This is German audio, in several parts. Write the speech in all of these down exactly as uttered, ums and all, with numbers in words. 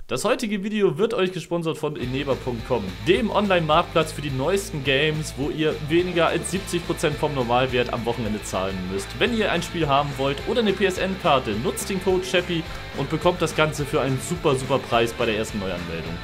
Das heutige Video wird euch gesponsert von Eneba punkt com, dem Online-Marktplatz für die neuesten Games, wo ihr weniger als siebzig Prozent vom Normalwert am Wochenende zahlen müsst. Wenn ihr ein Spiel haben wollt oder eine P S N-Karte, nutzt den Code Chappy und bekommt das Ganze für einen super, super Preis bei der ersten Neuanmeldung.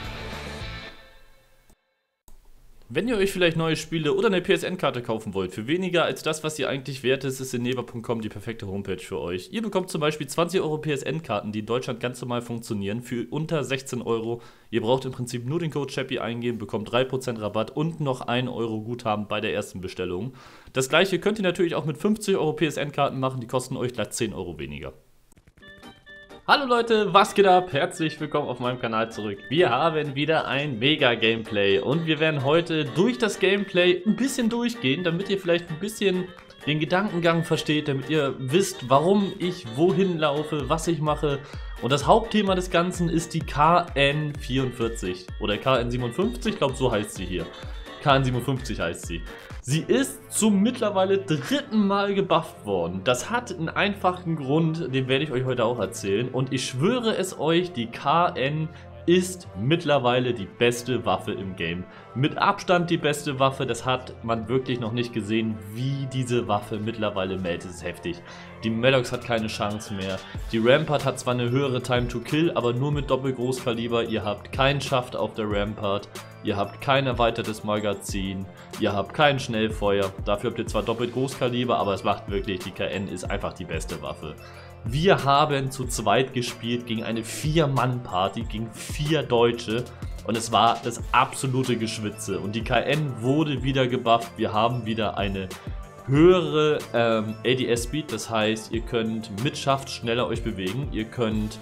Wenn ihr euch vielleicht neue Spiele oder eine P S N-Karte kaufen wollt, für weniger als das, was ihr eigentlich wert ist, ist Eneba punkt com die perfekte Homepage für euch. Ihr bekommt zum Beispiel zwanzig Euro P S N-Karten, die in Deutschland ganz normal funktionieren, für unter sechzehn Euro. Ihr braucht im Prinzip nur den Code Chappy eingeben, bekommt drei Prozent Rabatt und noch ein Euro Guthaben bei der ersten Bestellung. Das gleiche könnt ihr natürlich auch mit fünfzig Euro P S N-Karten machen, die kosten euch glatt zehn Euro weniger. Hallo Leute, was geht ab? Herzlich willkommen auf meinem Kanal zurück. Wir haben wieder ein Mega-Gameplay und wir werden heute durch das Gameplay ein bisschen durchgehen, damit ihr vielleicht ein bisschen den Gedankengang versteht, damit ihr wisst, warum ich wohin laufe, was ich mache. Und das Hauptthema des Ganzen ist die K N vierundvierzig oder K N siebenundfünfzig, ich glaube so heißt sie hier. K N siebenundfünfzig heißt sie. Sie ist zum mittlerweile dritten Mal gebufft worden. Das hat einen einfachen Grund, den werde ich euch heute auch erzählen. Und ich schwöre es euch, die K N ist mittlerweile die beste Waffe im Game. Mit Abstand die beste Waffe, das hat man wirklich noch nicht gesehen, wie diese Waffe mittlerweile meldet. Das ist heftig. Die Maddox hat keine Chance mehr. Die Rampart hat zwar eine höhere Time to Kill, aber nur mit Doppelgroßkaliber. Ihr habt keinen Schaft auf der Rampart. Ihr habt kein erweitertes Magazin. Ihr habt kein Schnellfeuer. Dafür habt ihr zwar doppelt Großkaliber, aber es macht wirklich, die K N ist einfach die beste Waffe. Wir haben zu zweit gespielt gegen eine vier-Mann-Party, gegen vier Deutsche. Und es war das absolute Geschwitze. Und die K N wurde wieder gebufft. Wir haben wieder eine höhere ähm, A D S-Speed. Das heißt, ihr könnt mit Schaft schneller euch bewegen. Ihr könnt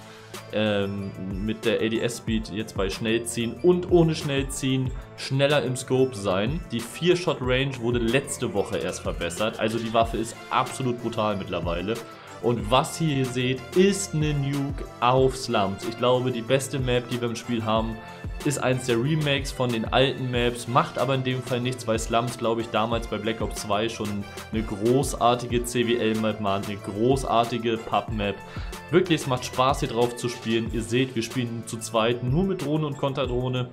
ähm, mit der A D S-Speed jetzt bei Schnellziehen und ohne Schnellziehen schneller im Scope sein. Die vier Shot Range wurde letzte Woche erst verbessert. Also die Waffe ist absolut brutal mittlerweile. Und was ihr hier seht, ist eine Nuke auf Slums. Ich glaube, die beste Map, die wir im Spiel haben, ist eins der Remakes von den alten Maps, macht aber in dem Fall nichts, weil Slums, glaube ich, damals bei Black Ops zwei schon eine großartige C W L-Map war, eine großartige Pub-Map. Wirklich, es macht Spaß, hier drauf zu spielen. Ihr seht, wir spielen zu zweit nur mit Drohne und Konterdrohne.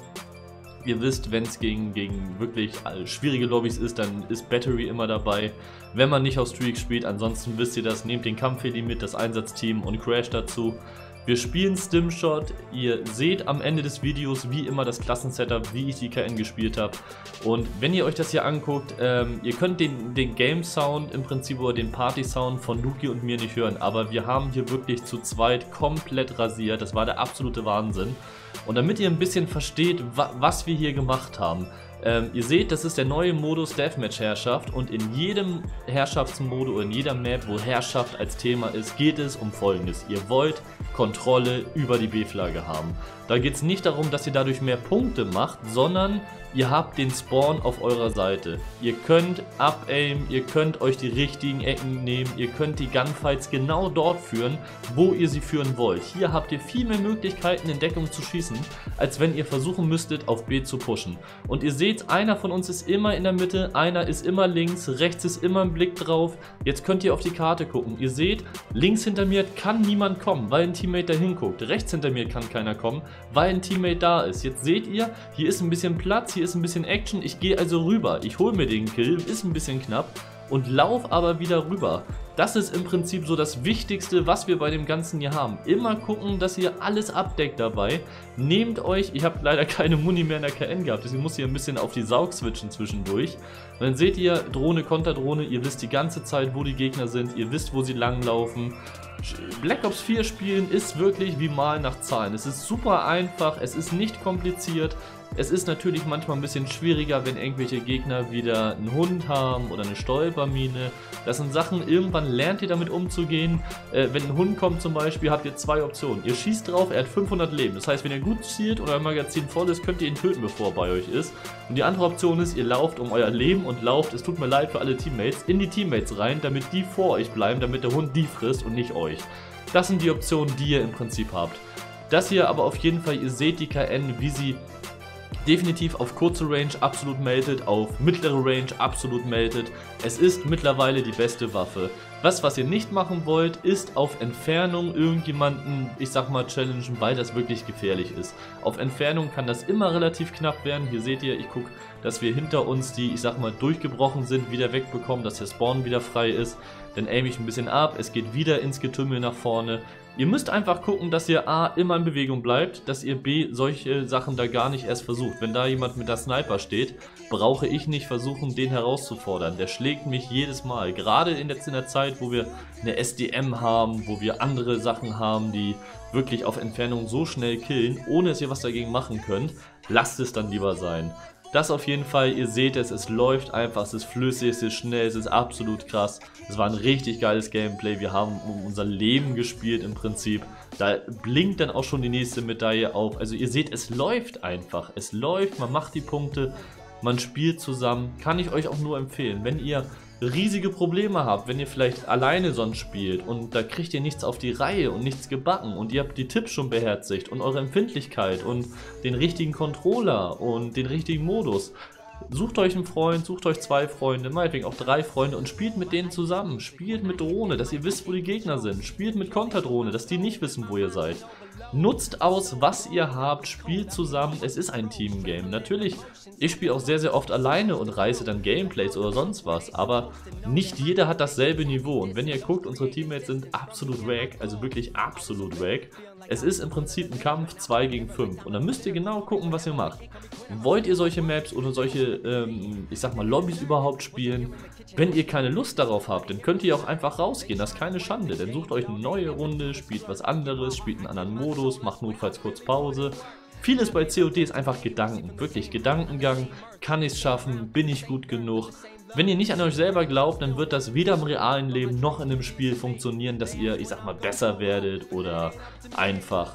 Ihr wisst, wenn es gegen, gegen wirklich schwierige Lobbys ist, dann ist Battery immer dabei, wenn man nicht auf Streak spielt. Ansonsten wisst ihr das, nehmt den Kampfheli mit, das Einsatzteam und Crash dazu. Wir spielen Stimshot, ihr seht am Ende des Videos wie immer das Klassensetup, wie ich die K N gespielt habe. Und wenn ihr euch das hier anguckt, ähm, ihr könnt den, den Game-Sound im Prinzip oder den Party-Sound von Luki und mir nicht hören, aber wir haben hier wirklich zu zweit komplett rasiert, das war der absolute Wahnsinn. Und damit ihr ein bisschen versteht, wa was wir hier gemacht haben, ähm, ihr seht, das ist der neue Modus Deathmatch Herrschaft und in jedem Herrschaftsmodus oder in jeder Map, wo Herrschaft als Thema ist, geht es um Folgendes. Ihr wollt Kontrolle über die B-Flagge haben. Da geht es nicht darum, dass ihr dadurch mehr Punkte macht, sondern ihr habt den Spawn auf eurer Seite. Ihr könnt abaimen, ihr könnt euch die richtigen Ecken nehmen, ihr könnt die Gunfights genau dort führen, wo ihr sie führen wollt. Hier habt ihr viel mehr Möglichkeiten, in Deckung zu schießen, als wenn ihr versuchen müsstet, auf B zu pushen. Und ihr seht, einer von uns ist immer in der Mitte, einer ist immer links, rechts ist immer ein Blick drauf. Jetzt könnt ihr auf die Karte gucken. Ihr seht, links hinter mir kann niemand kommen, weil ein Teammate da hinguckt. Rechts hinter mir kann keiner kommen, weil ein Teammate da ist. Jetzt seht ihr, hier ist ein bisschen Platz, hier ist ein bisschen Action. Ich gehe also rüber. Ich hole mir den Kill, ist ein bisschen knapp und lauf aber wieder rüber. Das ist im Prinzip so das Wichtigste, was wir bei dem Ganzen hier haben. Immer gucken, dass ihr alles abdeckt dabei. Nehmt euch, ich habe leider keine Muni mehr in der K N gehabt, deswegen muss ich ein bisschen auf die Saug switchen zwischendurch. Und dann seht ihr Drohne, Konterdrohne, ihr wisst die ganze Zeit, wo die Gegner sind, ihr wisst, wo sie langlaufen. Black Ops vier spielen ist wirklich wie Malen nach Zahlen. Es ist super einfach, es ist nicht kompliziert. Es ist natürlich manchmal ein bisschen schwieriger, wenn irgendwelche Gegner wieder einen Hund haben oder eine Stolpermine. Das sind Sachen, irgendwann lernt ihr damit umzugehen. Äh, wenn ein Hund kommt zum Beispiel, habt ihr zwei Optionen. Ihr schießt drauf, er hat fünfhundert Leben. Das heißt, wenn ihr gut zielt oder euer Magazin voll ist, könnt ihr ihn töten, bevor er bei euch ist. Und die andere Option ist, ihr lauft um euer Leben und lauft, es tut mir leid für alle Teammates, in die Teammates rein, damit die vor euch bleiben, damit der Hund die frisst und nicht euch. Das sind die Optionen, die ihr im Prinzip habt. Das hier aber auf jeden Fall, ihr seht die K N, wie sie Definitiv auf kurze Range absolut melted, auf mittlere Range absolut melted. Es ist mittlerweile die beste Waffe. Was, was ihr nicht machen wollt, ist auf Entfernung irgendjemanden, ich sag mal, challengen, weil das wirklich gefährlich ist. Auf Entfernung kann das immer relativ knapp werden. Hier seht ihr, ich gucke, dass wir hinter uns, die, ich sag mal, durchgebrochen sind, wieder wegbekommen, dass der Spawn wieder frei ist. Dann aim ich ein bisschen ab, es geht wieder ins Getümmel nach vorne. Ihr müsst einfach gucken, dass ihr A, immer in Bewegung bleibt, dass ihr B, solche Sachen da gar nicht erst versucht. Wenn da jemand mit der Sniper steht, brauche ich nicht versuchen, den herauszufordern. Der schlägt mich jedes Mal. Gerade in der, in der Zeit, wo wir eine S D M haben, wo wir andere Sachen haben, die wirklich auf Entfernung so schnell killen, ohne dass ihr was dagegen machen könnt, lasst es dann lieber sein. Das auf jeden Fall, ihr seht es, es läuft einfach, es ist flüssig, es ist schnell, es ist absolut krass. Es war ein richtig geiles Gameplay, wir haben um unser Leben gespielt im Prinzip. Da blinkt dann auch schon die nächste Medaille auf. Also ihr seht, es läuft einfach, es läuft, man macht die Punkte, man spielt zusammen. Kann ich euch auch nur empfehlen, wenn ihr riesige Probleme habt, wenn ihr vielleicht alleine sonst spielt und da kriegt ihr nichts auf die Reihe und nichts gebacken und ihr habt die Tipps schon beherzigt und eure Empfindlichkeit und den richtigen Controller und den richtigen Modus. Sucht euch einen Freund, sucht euch zwei Freunde, meinetwegen auch drei Freunde und spielt mit denen zusammen. Spielt mit Drohne, dass ihr wisst, wo die Gegner sind. Spielt mit Konterdrohne, dass die nicht wissen, wo ihr seid. Nutzt aus, was ihr habt, spielt zusammen. Es ist ein Teamgame. Natürlich, ich spiele auch sehr, sehr oft alleine und reiße dann Gameplays oder sonst was. Aber nicht jeder hat dasselbe Niveau. Und wenn ihr guckt, unsere Teammates sind absolut wack, also wirklich absolut wack. Es ist im Prinzip ein Kampf zwei gegen fünf. Und dann müsst ihr genau gucken, was ihr macht. Wollt ihr solche Maps oder solche, ähm, ich sag mal, Lobbys überhaupt spielen? Wenn ihr keine Lust darauf habt, dann könnt ihr auch einfach rausgehen. Das ist keine Schande. Dann sucht euch eine neue Runde, spielt was anderes, spielt einen anderen Modus, macht notfalls kurz Pause. Vieles bei C O D ist einfach Gedanken. Wirklich Gedankengang. Kann ich es schaffen? Bin ich gut genug? Wenn ihr nicht an euch selber glaubt, dann wird das weder im realen Leben noch in einem Spiel funktionieren, dass ihr, ich sag mal, besser werdet oder einfach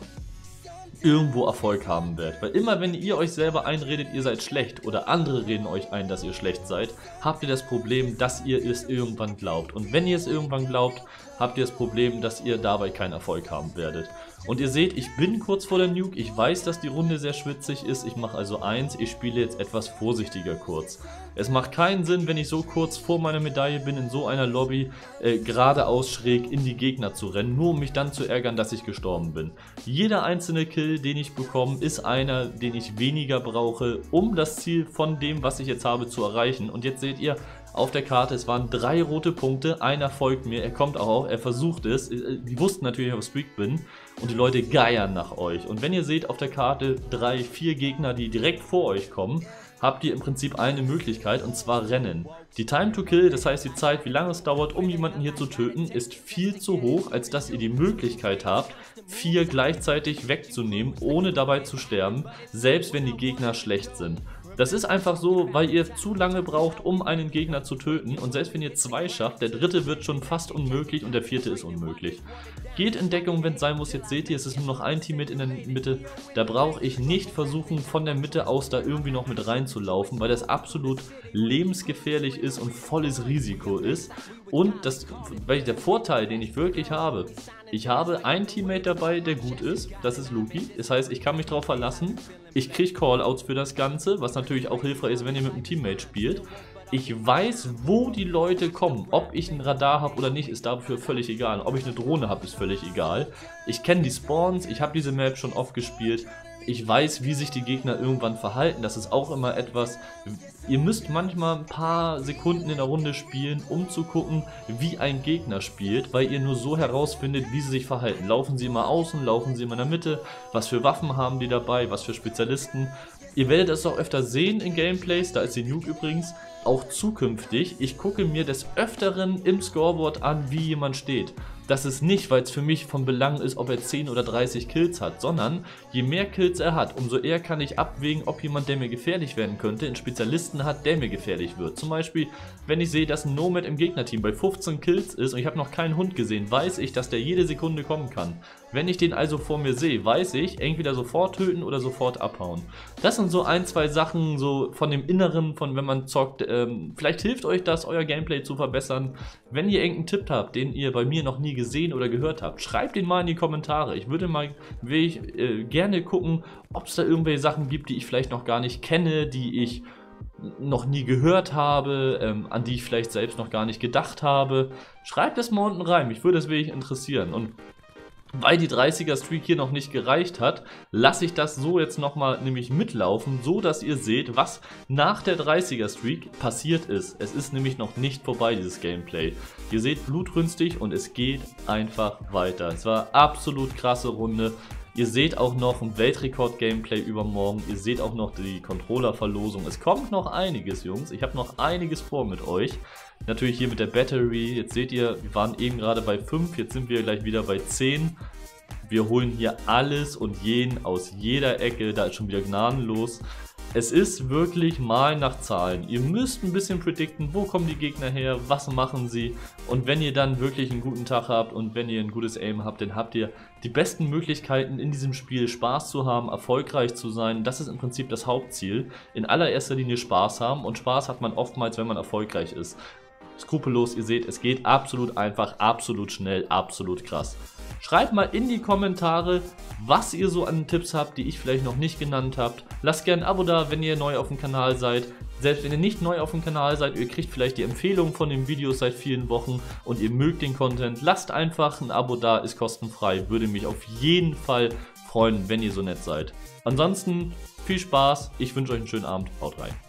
irgendwo Erfolg haben werdet. Weil immer wenn ihr euch selber einredet, ihr seid schlecht oder andere reden euch ein, dass ihr schlecht seid, habt ihr das Problem, dass ihr es irgendwann glaubt. Und wenn ihr es irgendwann glaubt, habt ihr das Problem, dass ihr dabei keinen Erfolg haben werdet. Und ihr seht, ich bin kurz vor der Nuke, ich weiß, dass die Runde sehr schwitzig ist, ich mache also eins, ich spiele jetzt etwas vorsichtiger kurz. Es macht keinen Sinn, wenn ich so kurz vor meiner Medaille bin, in so einer Lobby äh, geradeaus schräg in die Gegner zu rennen, nur um mich dann zu ärgern, dass ich gestorben bin. Jeder einzelne Kill, den ich bekomme, ist einer, den ich weniger brauche, um das Ziel von dem, was ich jetzt habe, zu erreichen. Und jetzt seht ihr, auf der Karte, es waren drei rote Punkte, einer folgt mir, er kommt auch, er versucht es, die wussten natürlich, dass ich auf Streak bin und die Leute geiern nach euch. Und wenn ihr seht auf der Karte drei, vier Gegner, die direkt vor euch kommen, habt ihr im Prinzip eine Möglichkeit und zwar Rennen. Die Time to Kill, das heißt die Zeit, wie lange es dauert, um jemanden hier zu töten, ist viel zu hoch, als dass ihr die Möglichkeit habt, vier gleichzeitig wegzunehmen, ohne dabei zu sterben, selbst wenn die Gegner schlecht sind. Das ist einfach so, weil ihr zu lange braucht, um einen Gegner zu töten und selbst wenn ihr zwei schafft, der dritte wird schon fast unmöglich und der vierte ist unmöglich. Geht in Deckung, wenn es sein muss, jetzt seht ihr, es ist nur noch ein Teammate in der Mitte, da brauche ich nicht versuchen, von der Mitte aus da irgendwie noch mit reinzulaufen, weil das absolut lebensgefährlich ist und volles Risiko ist. Und das, weil der Vorteil, den ich wirklich habe, ich habe einen Teammate dabei, der gut ist, das ist Luki, das heißt, ich kann mich darauf verlassen, ich kriege Callouts für das Ganze, was natürlich auch hilfreich ist, wenn ihr mit einem Teammate spielt. Ich weiß, wo die Leute kommen, ob ich ein Radar habe oder nicht, ist dafür völlig egal, ob ich eine Drohne habe, ist völlig egal. Ich kenne die Spawns, ich habe diese Map schon oft gespielt. Ich weiß, wie sich die Gegner irgendwann verhalten, das ist auch immer etwas, ihr müsst manchmal ein paar Sekunden in der Runde spielen, um zu gucken, wie ein Gegner spielt, weil ihr nur so herausfindet, wie sie sich verhalten. Laufen sie immer außen, laufen sie immer in der Mitte, was für Waffen haben die dabei, was für Spezialisten. Ihr werdet es auch öfter sehen in Gameplays, da ist die Nuke übrigens, auch zukünftig. Ich gucke mir des Öfteren im Scoreboard an, wie jemand steht. Das ist nicht, weil es für mich von Belang ist, ob er zehn oder dreißig Kills hat, sondern je mehr Kills er hat, umso eher kann ich abwägen, ob jemand, der mir gefährlich werden könnte, einen Spezialisten hat, der mir gefährlich wird. Zum Beispiel, wenn ich sehe, dass ein Nomad im Gegnerteam bei fünfzehn Kills ist und ich habe noch keinen Hund gesehen, weiß ich, dass der jede Sekunde kommen kann. Wenn ich den also vor mir sehe, weiß ich, entweder sofort töten oder sofort abhauen. Das sind so ein, zwei Sachen so von dem Inneren, von wenn man zockt. Ähm, vielleicht hilft euch das, euer Gameplay zu verbessern. Wenn ihr irgendeinen Tipp habt, den ihr bei mir noch nie gesehen oder gehört habt, schreibt den mal in die Kommentare. Ich würde mal will ich, äh, gerne gucken, ob es da irgendwelche Sachen gibt, die ich vielleicht noch gar nicht kenne, die ich noch nie gehört habe, ähm, an die ich vielleicht selbst noch gar nicht gedacht habe. Schreibt das mal unten rein, mich würde das wirklich interessieren. Und weil die dreißiger Streak hier noch nicht gereicht hat, lasse ich das so jetzt nochmal nämlich mitlaufen, so dass ihr seht, was nach der dreißiger Streak passiert ist. Es ist nämlich noch nicht vorbei, dieses Gameplay. Ihr seht blutrünstig und es geht einfach weiter. Es war eine absolut krasse Runde. Ihr seht auch noch ein Weltrekord-Gameplay übermorgen. Ihr seht auch noch die Controller-Verlosung. Es kommt noch einiges, Jungs. Ich habe noch einiges vor mit euch. Natürlich hier mit der Battery. Jetzt seht ihr, wir waren eben gerade bei fünf. Jetzt sind wir gleich wieder bei zehn. Wir holen hier alles und jeden aus jeder Ecke. Da ist schon wieder gnadenlos. Es ist wirklich mal nach Zahlen. Ihr müsst ein bisschen predikten, wo kommen die Gegner her, was machen sie. Und wenn ihr dann wirklich einen guten Tag habt und wenn ihr ein gutes Aim habt, dann habt ihr die besten Möglichkeiten in diesem Spiel Spaß zu haben, erfolgreich zu sein. Das ist im Prinzip das Hauptziel. In allererster Linie Spaß haben und Spaß hat man oftmals, wenn man erfolgreich ist. Skrupellos, ihr seht, es geht absolut einfach, absolut schnell, absolut krass. Schreibt mal in die Kommentare, was ihr so an Tipps habt, die ich vielleicht noch nicht genannt habt. Lasst gerne ein Abo da, wenn ihr neu auf dem Kanal seid. Selbst wenn ihr nicht neu auf dem Kanal seid, ihr kriegt vielleicht die Empfehlung von den Videos seit vielen Wochen und ihr mögt den Content, lasst einfach ein Abo da, ist kostenfrei. Würde mich auf jeden Fall freuen, wenn ihr so nett seid. Ansonsten viel Spaß, ich wünsche euch einen schönen Abend, haut rein.